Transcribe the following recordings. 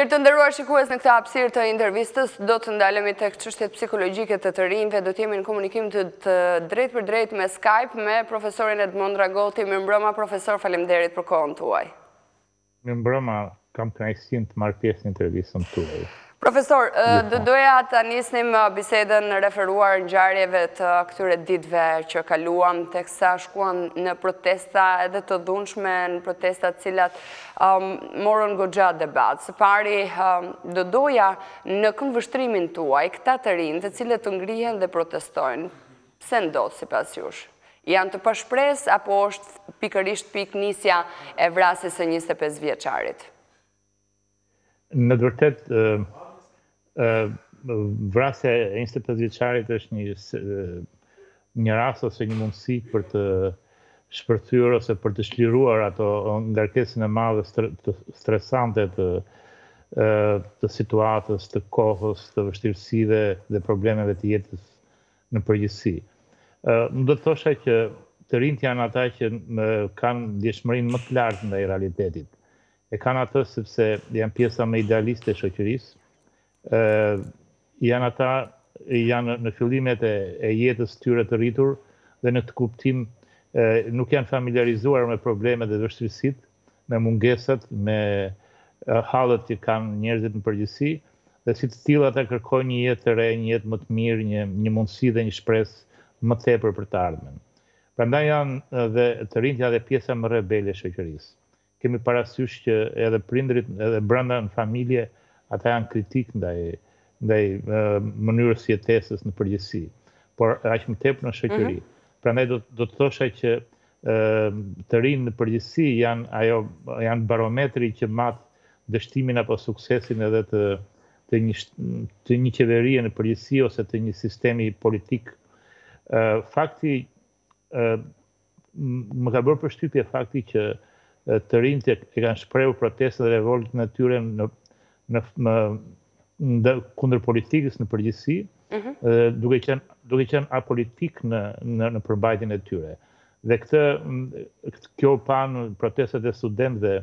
Mirë, të nderuar shikues, në këtë hapësirë të intervistës do të ndalemi tek çështjet psikologjike të të rinjve, do të jemi në komunikim të drejt për drejt me Skype me profesorin Edmond Dragoti. Mirëmbrëma profesor, faleminderit për kohën tuaj. Mirëmbrëma, kam kënaqësinë të marr pjesë në intervistën tuaj. Profesor, doja të nisnim bisedën referuar ngjarjeve të këtyre ditëve që kaluam, teksa shkuan në protesta edhe të dhunshme, në protesta të cilat morën goxha debat. Së pari, doja në këndvështrimin tuaj, këta të rinj, të cilët të ngrihen dhe protestojnë, pse ndodh sipas jush? Janë të pashpres apo është pikërisht piknisja e vrasjes së 25 vjeçarit? Në të vërtetë, vrasja e 25 vjeçarit është një rast ose një mundësi për të shpërthyer ose për të shliruar ato ngarkesën e madhe stresante të situatës, të kohës, të vështirësive dhe problemeve të jetës në përgjithësi. Më do të thosha që të rinjt janë ata që kanë ndjeshmërinë më të lartë ndaj realitetit. E kanë atë sepse janë pjesa më idealiste e shoqërisë. Janë në fillimet e jetës tyre të rritur dhe në të kuptim nuk janë familiarizuar me problemet dhe vështirësitë, me mungesat, me hallet që kanë njerëzit në përgjithësi, dhe si të tillë ata kërkojnë një jetë të re, një jetë më të mirë, një mundësi dhe një shpresë më tepër për të ardhmen. Prandaj janë dhe të rinjt janë dhe pjesa më rebele e shoqërisë. Kemi parasysh që edhe prindrit, edhe brenda në familje, ata janë kritik ndaj mënyrës jetesës në përgjithësi, por aq më tepër në shoqëri. Prandaj do të thosha që të rinjt në përgjithësi janë barometri që mat dështimin apo suksesin edhe të një qeverie në përgjithësi ose të një sistemi politik. Fakti më ka bërë përshtypje fakti që të rinjt e kanë shprehur protestë dhe revoltën e tyre kundër politikës në përgjithësi, duke qenë apolitik në përmbajtjen e tyre. Dhe kjo pa në protestat e studentëve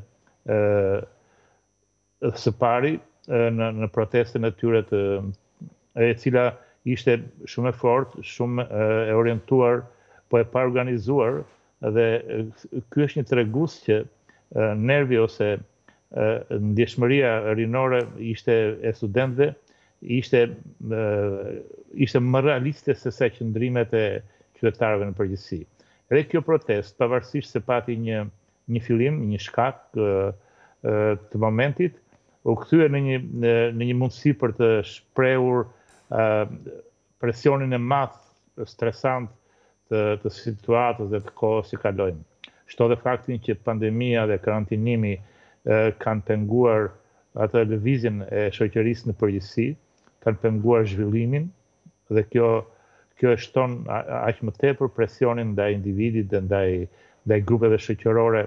së pari, në protestën e tyre e cila ishte shumë e fortë, shumë e orientuar, po e pa organizuar, dhe ky është një tregues që nervi ose ndjeshmëria rinore ishte e studentëve, ishte më realiste se sa qëndrimet e qytetarëve në përgjithësi. Edhe kjo protestë, pavarësisht se pati një fillim, një shkak të momentit, u kthye në një mundësi për të shprehur presionin e madh stresant të situatës dhe të kohës që kalojmë. Shto dhe faktin që pandemia dhe karantinimi kanë penguar atë lëvizjen e shoqërisë në përgjithësi, kanë penguar zhvillimin dhe kjo e shton aq më tepër presionin ndaj individit dhe ndaj grupeve shoqërore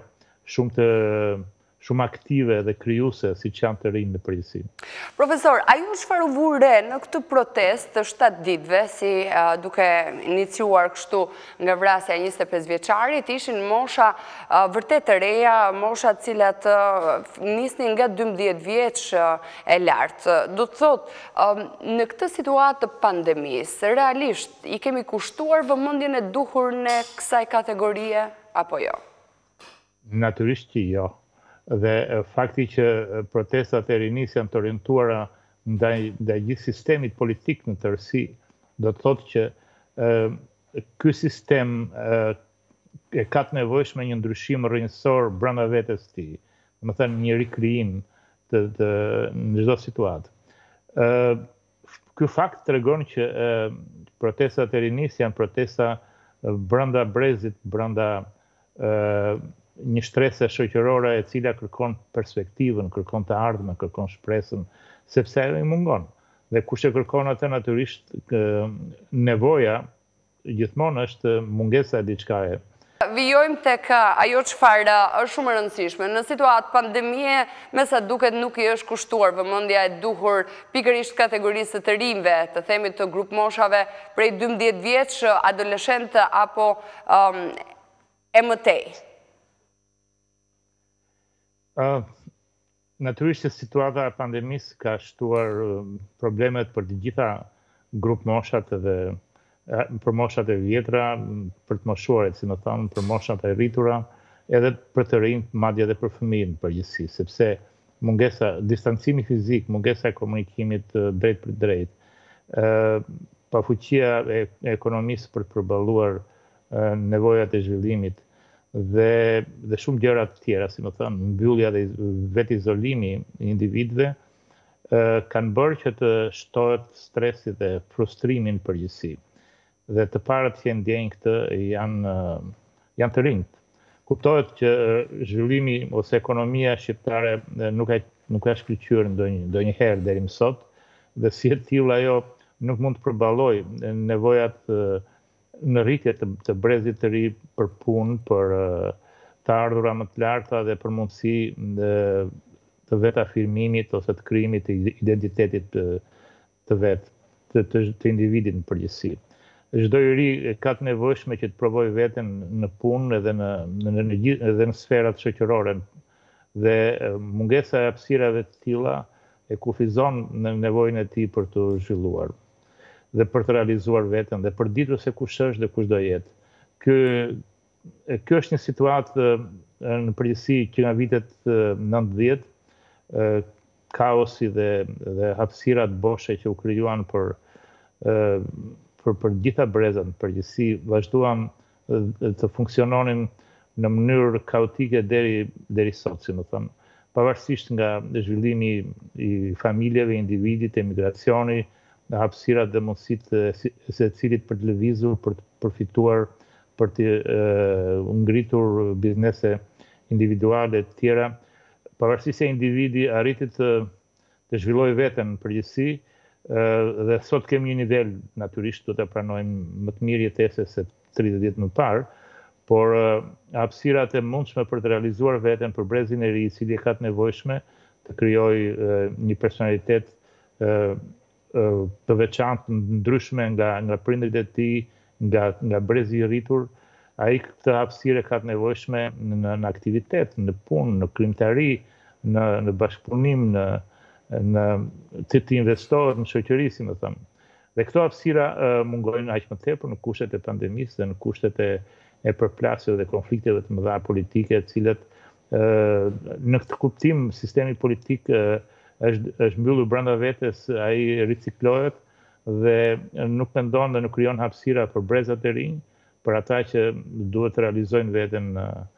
shumë aktive dhe krijuese siç janë të rinj në përgjithësi. Profesor, a ju çfarë u vu re në këtë protestë të 7 ditëve, si duke iniciuar kështu nga vrasja e 25 vjeçarit, ishin mosha vërtet të reja, mosha të cilat nisnin nga 12 vjeç e lartë. Do të thotë, në këtë situatë të pandemisë, realisht i kemi kushtuar vëmendjen e duhur në kësaj kategorie apo jo? Natyrisht që jo. Dhe fakti që protestat e rinisë janë të orientuara ndaj gjithë sistemit politik në tërësi, do të thotë që ky sistem e ka të nevojshme një ndryshim rrënjësor brenda vetes së tij, domethënë një rikrijim në çdo situatë. Ky fakt tregon që protestat e rinisë janë protesta brenda brezit, brenda një shtrese shoqërore e cila kërkon perspektivën, kërkon të ardhmen, kërkon shpresën, sepse ajo i mungon. Dhe kush e kërkon atë natyrisht nevoja gjithmonë është mungesa e diçkaje. Vijojmë tek ajo çfarë është shumë e rëndësishme. Në situatë pandemie, me sa duket nuk i është kushtuar vëmendja e duhur pikërisht kategorisë të rinjve, të themi të grup moshave prej 12 vjeç, adoleshent apo e mëtej. Natyrisht që situata e pandemisë ka shtuar problemet për të gjitha grup moshat dhe për moshat e vjetra, për të moshuarit, si më thonë, për moshat e rritura, edhe për të rinjt, madje edhe për fëmijën përgjithësi, sepse mungesa, distancimi fizik, mungesa e komunikimit drejt për drejt, pafuqia e ekonomisë për të përballuar nevojat e zhvillimit dhe shumë gjëra të tjera, si më thënë, mbyllja dhe vetë izolimi i individëve kanë bërë që të shtohet stresi dhe frustrimin përgjithësi. Dhe të parët që ndjejnë këtë janë të rinjt. Kuptohet që zhvillimi ose ekonomia shqiptare nuk ka shkëlqyer ndonjëherë deri më sot, dhe si e tillë ajo nuk mund të përballojë nevojat në rritje të brezit të ri për punë, për të ardhura më të larta dhe për mundësi të vetë afirmimit ose të krijimit të identitetit të vetë, të individit në përgjithësi. Çdo i ri ka të nevojshme që të provojë veten në punë edhe në sferat shoqërore. Dhe mungesa e hapësirave të tilla e kufizon në nevojën e tij për të zhvilluar dhe për të realizuar veten dhe për ditur se kush është dhe kush do jetë. Kjo është një situatë në përgjithësi që nga vitet 90, kaosi dhe hapësirat boshe që u krijuan për gjitha brezat në përgjithësi vazhduan të funksiononin në mënyrë kaotike deri sot, si më thënë, pavarësisht nga zhvillimi i familjeve, individit, emigracioni, në hapësirat dhe mundësitë e secilit për të lëvizur, për të përfituar, për të ngritur biznese individuale të tjera, pavarësisht se individi arriti të zhvillojë veten në përgjithësi, dhe sot kemi një nivel, natyrisht do të pranojmë më të mirë jetese se 30 vjet më parë, por hapësirat e mundshme për të realizuar veten për brezin e ri, i cili ka të nevojshme të krijojë një personalitet të veçantë, ndryshme nga prindërit e tij, nga brezi i rritur, ai këtë hapësirë ka të nevojshme në aktivitet, në punë, në krijimtari, në bashkëpunim, në të investohet në shoqëri, si më thënë. Dhe këto hapësira mungojnë aq më tepër në kushtet e pandemisë dhe në kushtet e përplasjeve dhe konflikteve të mëdha politike, të cilat në këtë kuptim sistemi politik është mbyllur brenda vetes, ai riciklohet dhe nuk mendon dhe nuk krijon hapësira për brezat e rinj, për ata që duhet të realizojnë veten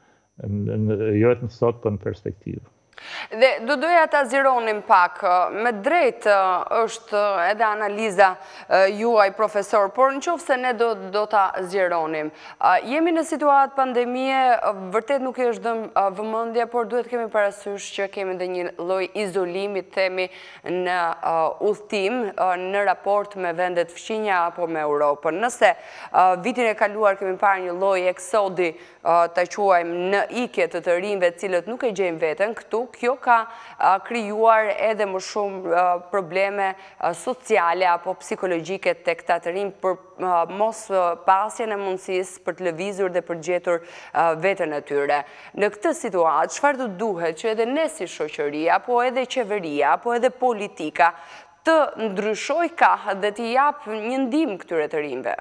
jo vetëm sot, por në perspektivë. Dhe do doja ta zgjeronim pak, me drejt është edhe analiza juaj profesor, por nëse ne do ta zgjeronim. Jemi në situatë pandemie, vërtet nuk është dhënë vëmendje, por duhet kemi parasysh që kemi edhe një lloj izolimi, themi, në udhtim, në raport me vendet fqinja apo me Europën. Nëse vitin e kaluar kemi parë një lloj eksodi, ta quajmë, në ikje të rinjve cilët nuk e gjejnë veten këtu, kjo ka krijuar edhe më shumë probleme sociale apo psikologjike tek këta të rinj për mos pasjen e mundësisë për të lëvizur dhe për gjetur veten e tyre. Në këtë situatë, çfarë do duhet që edhe ne si shoqëri, apo edhe qeveria, apo edhe politika të ndryshojë dhe të japë një ndihmë këtyre të rinjve?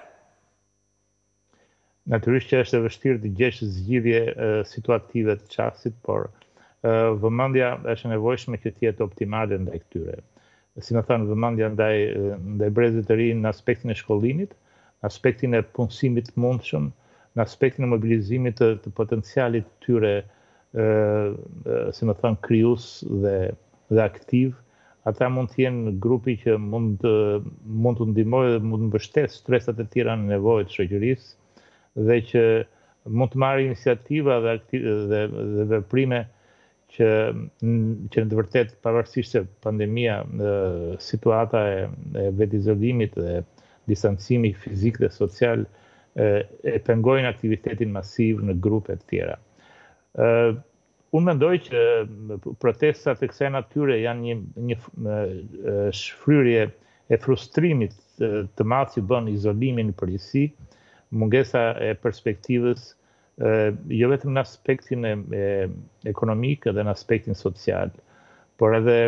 Natyrisht që është e vështirë të gjesh zgjidhje situative të çastit, por vëmendja është e nevojshme që të jetë optimale ndaj këtyre. Si më thënë, vëmendja ndaj brezit të rinj në aspektin e shkollimit, në aspektin e punësimit të mundshëm, në aspektin e mobilizimit të potencialit të tyre, si më thënë, krijues dhe aktiv. Ata mund të jenë grupi që mund të ndihmojë dhe mund të mbështetë stresat e tjera në nevojat e shoqërisë, dhe që mund të marrë iniciativa dhe veprime që në të vërtet, pavarësisht se pandemia, situata e vetizolimit dhe distancimi fizik dhe social e pengojnë aktivitetin masiv në grupe të tjera. Unë mendoj që protestat e kësaj natyre janë një shfryrje e frustrimit të madh që bën izolimin në përgjithësi, mungesa e perspektivës, jo vetëm në aspektin ekonomik, edhe në aspektin social. por edhe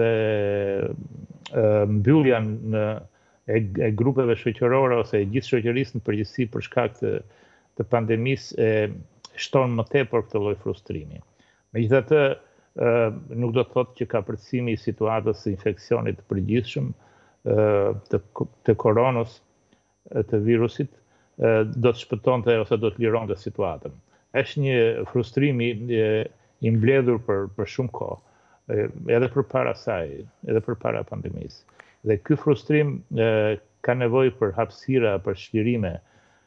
mbyllja e grupeve shoqërore ose e gjithë shoqërisë në përgjithësi për shkak të pandemisë e shton më tepër këtë lloj frustrimi. Megjithatë, nuk do të thotë që kapërcimi i situatës së infeksionit të përgjithshëm të koronës, të virusit, do të shpëtonte ose do të lironte situatën. Është një frustrimi i mbledhur për shumë kohë, edhe përpara saj, edhe përpara pandemisë. Dhe ky frustrim ka nevojë për hapësira, për çlirime,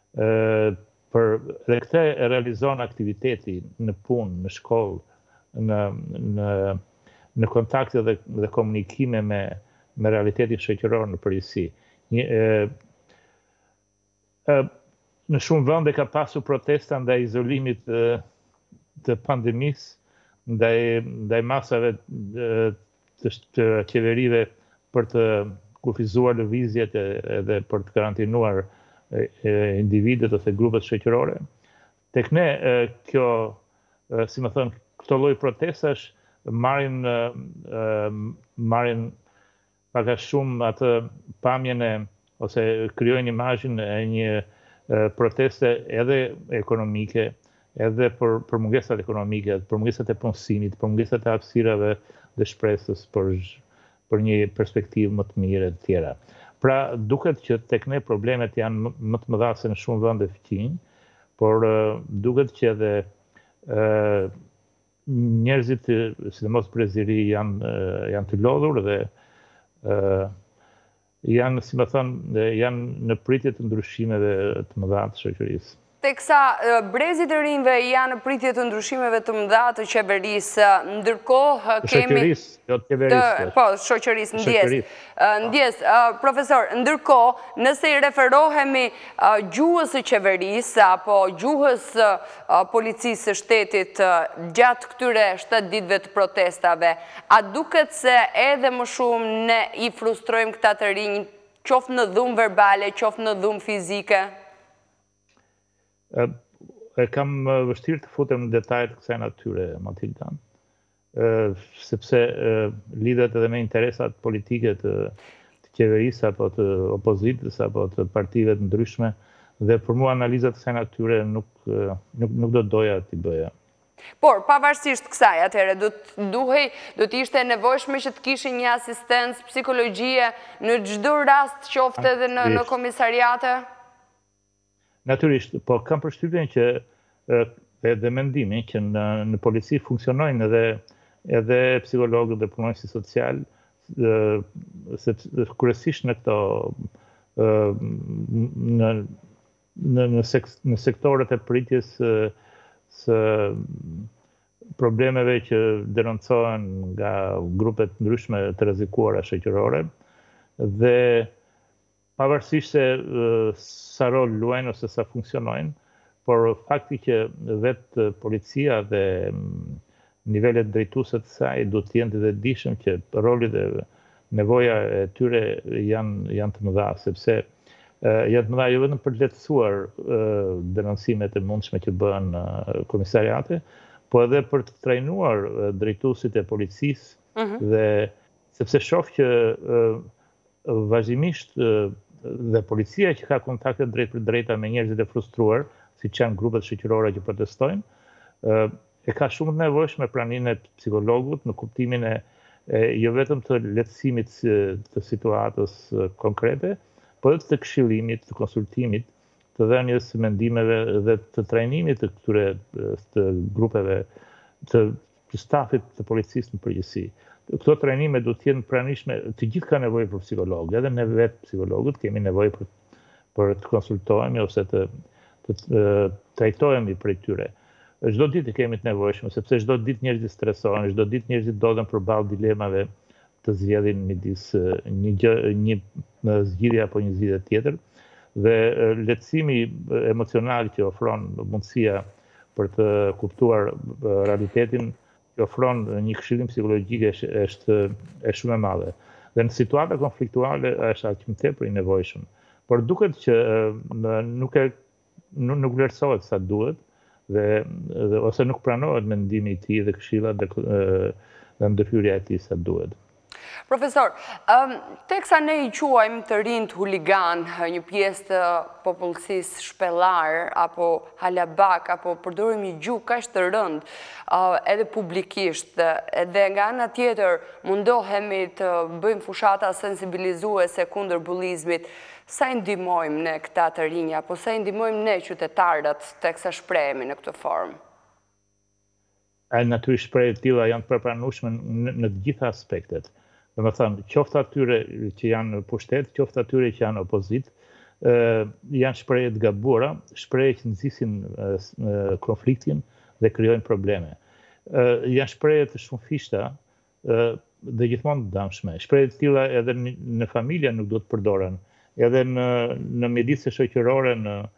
dhe këtë e realizon aktiviteti në punë, në shkollë, në kontakte dhe komunikime me realitetin shoqëror në përgjithësi. Në shumë vende ka pasur protesta ndaj izolimit të pandemisë, ndaj masave të qeverive për të kufizuar lëvizjet edhe për të karantinuar individet ose grupet shoqërore. Tek ne kjo, si më thënë, këto lloj protestash marrin pak a shumë atë pamjen ose krijojnë imazhin e një proteste edhe ekonomike, edhe për mungesat ekonomike, për mungesat e punësimit, për mungesat e hapësirave dhe shpresës për një perspektivë më të mirë e të tjera. Pra, duket që tek ne problemet janë më të mëdha se në shumë vende fqinj, por duket që edhe njerëzit, sidomos preziri, janë të lodhur dhe janë, si më thënë, janë në pritje të ndryshimeve të mëdha të shoqërisë. Teksa brezit e rinjve janë në pritje të ndryshimeve të mëdha të qeverisë, ndërkohë kemi... Shoqërisë, jo të qeverisë. Po, shoqërisë, ndjes. Profesor, ndërkohë, nëse i referohemi gjuhës së qeverisë apo gjuhës policisë së shtetit gjatë këtyre 7 ditëve të protestave, a duket se edhe më shumë ne i frustrojmë këta të rinj, qoftë në dhumë verbale, qoftë në dhumë fizike? Kam vështirë të futem në detajet kësaj natyre, Matilda, sepse lidhet edhe me interesat politike të qeverisë apo të opozitës apo të partive të ndryshme, dhe për mua analizat kësaj natyre nuk do doja t'i bëja. Por, pavarësisht kësaj, atëherë, do t'ishte nevojshme që të kishin një asistencë psikologjie në çdo rast qoftë edhe në komisariate? Natyrisht, po kam përshtypjen që dhe mendimin që në polici funksionojnë edhe psikologët dhe punonjësit social, kryesisht në këto në sektorët e pritjes së problemeve që denoncohen nga grupet ndryshme të rrezikuara shoqërore, dhe pavarësisht se sa rol luajnë ose sa funksionojnë, por fakti që vetë policia dhe nivelet drejtuese të saj duhet të jenë të vetëdijshëm që roli dhe nevoja e tyre janë të mëdha, sepse janë të mëdha jo vetëm për të lehtësuar denoncimet e mundshme që bëhen komisariate, po edhe për të trajnuar drejtuesit e policisë, dhe sepse shoh që vazhdimisht dhe policia që ka kontakte drejt për drejta me njerëzit e frustruar, siç janë grupet shoqërore që protestojnë, e ka shumë të nevojshme praninë e psikologut në kuptimin e jo vetëm të lehtësimit të situatës konkrete, por edhe të këshillimit, të konsultimit, të dhënies mendimeve dhe të trajnimit të këtyre të grupeve të stafit të policisë në përgjithësi. Këto trajnime do të jenë pranishme, të gjithë ka nevojë për psikolog, edhe ne vetë psikologët kemi nevojë për të konsultohemi ose të trajtohemi prej tyre. Çdo ditë kemi të nevojshme, sepse çdo ditë njerëzit stresohen, çdo ditë njerëzit ndodhen përballë dilemave të zgjedhin midis një zgjidhje apo një zgjidhje tjetër, dhe lehtësimi emocional që ofron mundësia për të kuptuar realitetin, që ofron një këshillim psikologjik është shumë e madhe. Dhe në situata konfliktuale është aq më tepër i nevojshëm. Por duket që nuk vlerësohet sa duhet, ose nuk pranohet mendimi i tij dhe këshillat dhe ndërhyrja e tij sa duhet. Profesor, teksa ne i quajmë të rinjt huligan, një pjesë të popullsisë shpellar, apo halabak, apo përdorim një gjuhë kaq të rëndë, edhe publikisht, edhe nga ana tjetër mundohemi të bëjmë fushata sensibilizuese kundër bullizmit, sa i ndihmojmë ne këta të rinj, apo sa i ndihmojmë ne qytetarët teksa shprehemi në këtë formë? Natyrisht shprehjet e tilla janë të përpranueshme në të gjitha aspektet. Domethënë, qoftë atyre që janë në pushtet, qoftë atyre që janë opozit, janë shprehje të gabuara, shprehje që nxisin konfliktin dhe krijojnë probleme. Janë shprehje të shumëfishta dhe gjithmonë të dëmshme. Shprehje të tilla edhe në familje nuk duhet përdoren, edhe në mjedise shoqërore,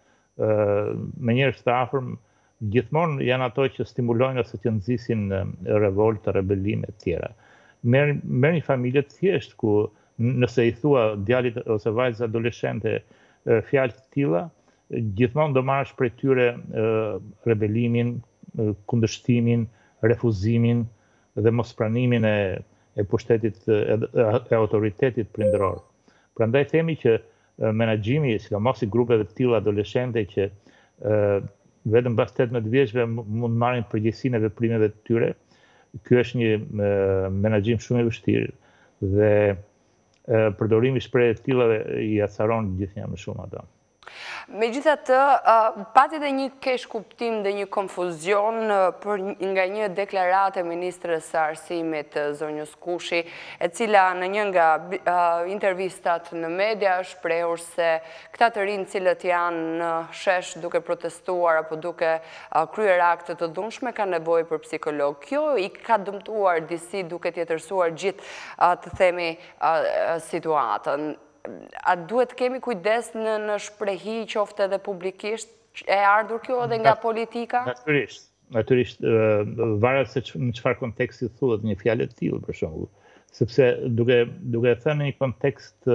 me njerëz të afërm, gjithmonë janë ato që stimulojnë ose që nxisin revoltë, rebelime të tjera. Merr një familje të thjeshtë ku nëse i thua djalit ose vajzës adoleshente fjalë të tilla, gjithmonë do marrësh prej tyre rebelimin, kundërshtimin, refuzimin dhe mospranimin e pushtetit e autoritetit prindëror. Prandaj themi që menaxhimi, sidomos i grupeve të tilla adoleshente që vetëm pas 18 vjeçve mund marrin përgjegjësinë e veprimeve të tyre. Ky është një menaxhim shumë i vështirë dhe përdorimi i shprehjeve të tilla i acaron gjithnjë më shumë ato. Megjithatë, pati dhe një keq kuptim dhe një konfuzion nga një deklaratë e ministres së arsimit zonjës Kushi, e cila në një nga intervistat në media shprehur se këta të rinj cilët janë në shesh duke protestuar apo duke kryer akte të dhunshme kanë nevojë për psikolog. Kjo i ka dëmtuar disi duke tjetërsuar gjithë të themi situatën. A duhet kemi kujdes në shprehi qoftë edhe publikisht? E ardhur kjo edhe nga politika? Natyrisht, varet se në çfarë konteksti thuhet një fjalë e tillë për shembull, sepse duke thënë në një kontekst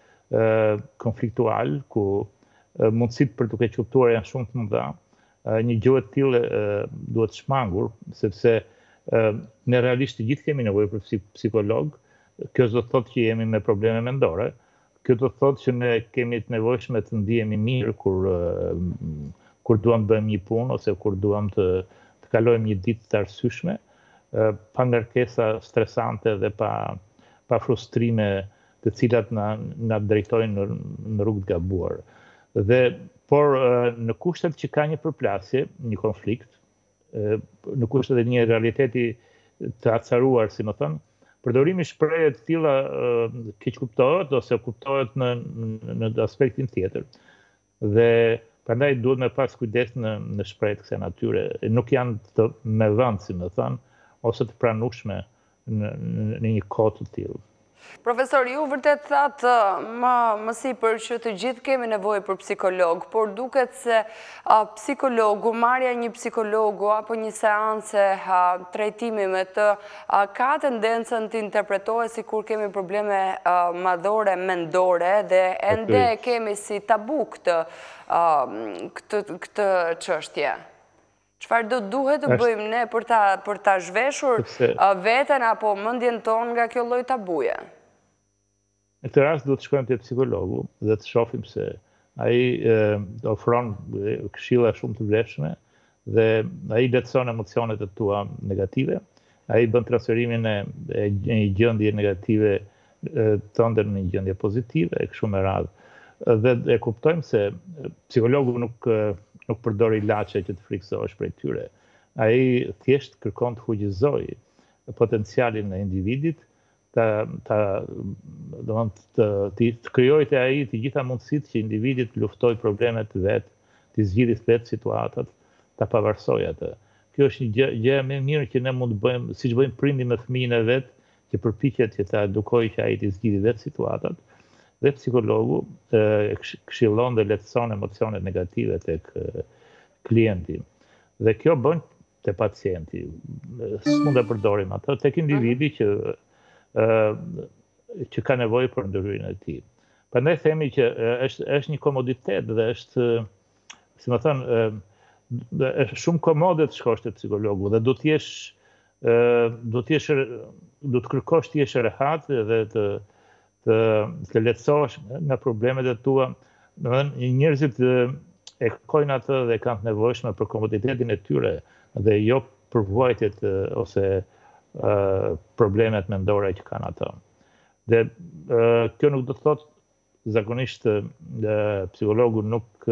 konfliktual ku mundësitë për duke kuptuar janë shumë të mëdha, një gjë e tillë duhet shmangur, sepse ne realisht të gjithë kemi nevojë për psikolog. Kjo do të thotë që jemi me probleme mendore. Kjo do të thotë që ne kemi të nevojshme të ndihemi mirë kur duam të bëjmë një punë ose kur duam të kalojmë një ditë të arsyeshme, pa ngarkesa stresante dhe pa frustrime të cilat na drejtojnë në rrugë të gabuar. Por në kushtet që ka një përplasje, një konflikt, në kushtet e një realiteti të acaruar, si më thënë, përdorimi shprehjeve të tilla keq kuptohet ose kuptohet në aspektin tjetër. Dhe prandaj duhet me pas kujdes në shprehje të kësaj natyre. Nuk janë me vend, si më thënë, ose të pranueshme në një kohë të tillë. Profesor, ju vërtet thatë më sipër që të gjithë kemi nevojë për psikolog, por duket se psikologu, marrja një psikologu apo një seance trajtimi me të ka tendencën të interpretohet sikur kemi probleme madhore mendore dhe ende kemi si tabu këtë çështje. Çfarë do duhet të bëjmë ne për ta zhveshur veten apo mendjen tonë nga kjo lloj tabuje? Në këtë rast duhet të shkojmë te psikologu dhe të shohim se ai ofron këshilla shumë të vlefshme dhe ai lehtëson emocionet e tua negative, ai bën transferimin e një gjendje negative tënde në një gjendje pozitive e kështu me radhë. Dhe e kuptojmë se psikologu nuk përdor ilaçe që të friksohesh prej tyre. Ai thjesht kërkon të fuqizojë potencialin e individit, të krijojë te ai të gjitha mundësitë që individi të luftojë problemet vet, të zgjidhë vetë situatat, ta pavarësojë atë. Kjo është një gjë më e mirë që ne mund të bëjmë, siç bëjmë prindi me fëmijën e vet, që përpiqet që ta edukojë që ai të zgjidhë vetë situatat. Dhe psikologu këshillon dhe lehtëson emocionet negative tek klienti. Dhe kjo bën te pacienti. S'mund të përdorim ato tek individi që ka nevojë për ndërhyrjen e tij. Prandaj themi që është një komoditet dhe është, si më thënë, është shumë komode të shkosh te psikologu dhe do të jesh do të kërkosh të jesh rehat dhe të lehtësohesh nga problemet e tua. Domethënë njerëzit e kërkojnë atë dhe kanë të nevojshme për komoditetin e tyre dhe jo për vuajtjet ose problemet mendore që kanë ato. Dhe kjo nuk do të thotë zakonisht psikologu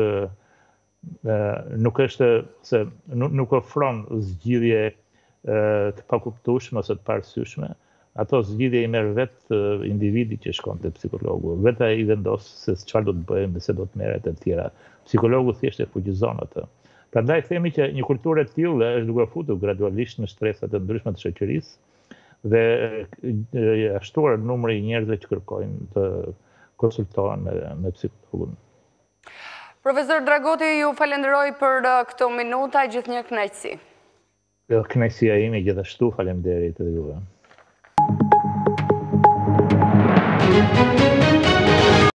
nuk është se nuk ofron zgjidhje të pakuptueshme ose të parësyeshme. Ato zgjidhje i merr vetë individi që shkon te psikologu. Vetë ai vendos se çfarë do të bëjmë dhe se do të merret e tjera. Psikologu thjesht e fuqizon atë. Prandaj themi që një kulturë e tillë është duke futur gradualisht në stresat e ndryshme të shoqërisë dhe ashtuar numri i njerëzve që kërkojnë të konsultohen me psikologun. Profesor Dragoti, ju falenderoj për këto minuta, gjithnjë kënaqësi. Kënaqësia ime gjithashtu, faleminderit edhe juve.